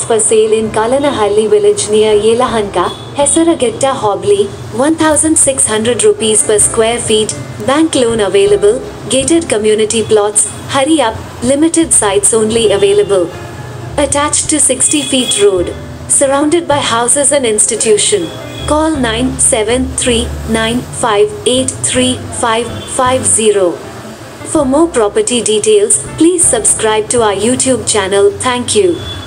for sale in Kalenahalli village near Yelahanka Hesaragatta Hobli, 1600 rupees per square feet, bank loan available, gated community plots, hurry up, limited sites only available. Attached to 60 feet road, surrounded by houses and institution. Call 9739583550. For more property details, please subscribe to our YouTube channel. Thank you.